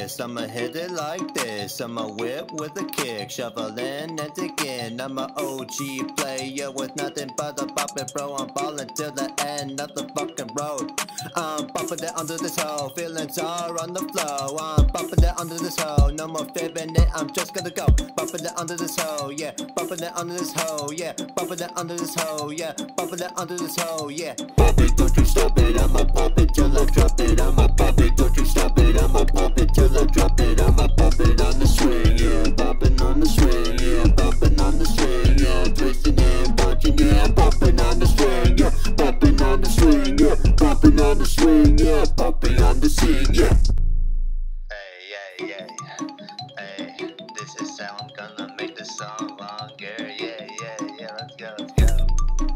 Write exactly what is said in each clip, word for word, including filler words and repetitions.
this, I'ma hit it like this. I'ma whip with a kick, shoveling it again. I'm a O G player with nothing but a poppin', bro. I'm ballin' till the end of the fucking road. I'm bumping it under this hole, feelings are on the flow. I'm bumping it under this hole, no more fibbing it, I'm just gonna go. Bumping it under this hole, yeah. Bumping it under this hole, yeah. Bumping it under this hole, yeah. Bumping it under this hole, yeah. Pop it, don't you stop it, I'ma pop it till I drop it. I'ma pop it, don't you stop it, I'ma pop it till I drop it. I'ma pop it on the swing, yeah. Popping on the swing, yeah. Popping on the swing, yeah. Twisting it, punching, yeah. Popping on the swing, yeah. Popping on the swing, yeah. Popping on the swing, yeah. Popping on the scene, yeah. Hey, yeah, yeah. Hey, this is how I'm gonna make the song longer. Yeah, yeah, yeah. Let's go, let's go.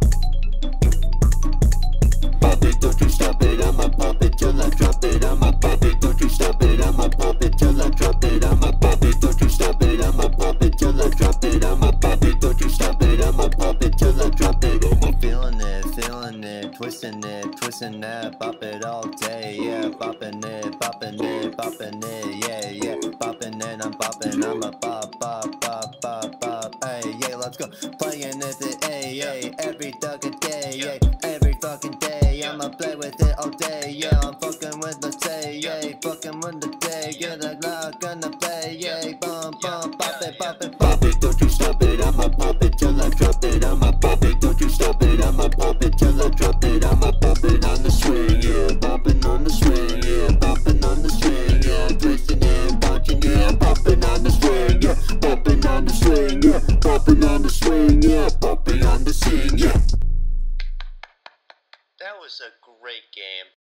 Pop it, don't you stop it. I'ma pop it till I drop it. I'ma pop it, don't you stop it. I'ma pop it till I drop it. I'ma pop it, don't you stop it. I'ma pop it till I drop it. I'ma pop it, don't you stop it. I'ma pop it till I drop it. I'm feeling it, feeling it, twisting it, twisting that, pop it all day, yeah, popping it, popping it, popping it, yeah, yeah, popping it, I'm popping, I'm a pop, pop, pop, pop, pop, hey, yeah, let's go, playing it, hey, hey, every fucking day, yeah, every fucking day, I'ma play with it all day, yeah, I'm fucking with the say, yeah, fucking with the day, yeah, I'm not gonna play, yeah, bum, bum, pop it, pop it, pop it, don't you stop it, I'ma pop it till I drop it, I'ma pop it, don't you stop it, I'ma pop it till I drop it, I'ma pop it on the swing, yeah, popping on the swing, yeah, popping on the swing, yeah, twisting it, punching, yeah, popping on the swing, yeah, popping on the swing, yeah, popping on the swing, yeah, popping on the scene, yeah. That was a great game.